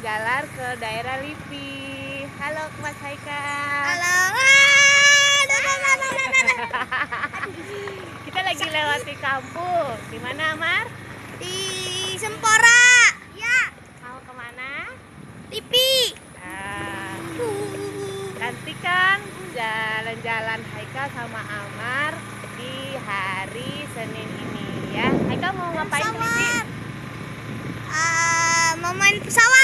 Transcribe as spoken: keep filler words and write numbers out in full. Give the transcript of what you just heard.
jalan-jalan ke daerah Lipi. Halo Mas Haikal. Halo. Kita lagi lewati kampung. Di mana, Amar? Di Sempora. Ya. Mau kemana? Lipi. Nah, nanti kan jalan-jalan Haikal sama Amar di hari Senin ini ya. Haikal mau ngapain di Lipi? Uh, mau main pesawat.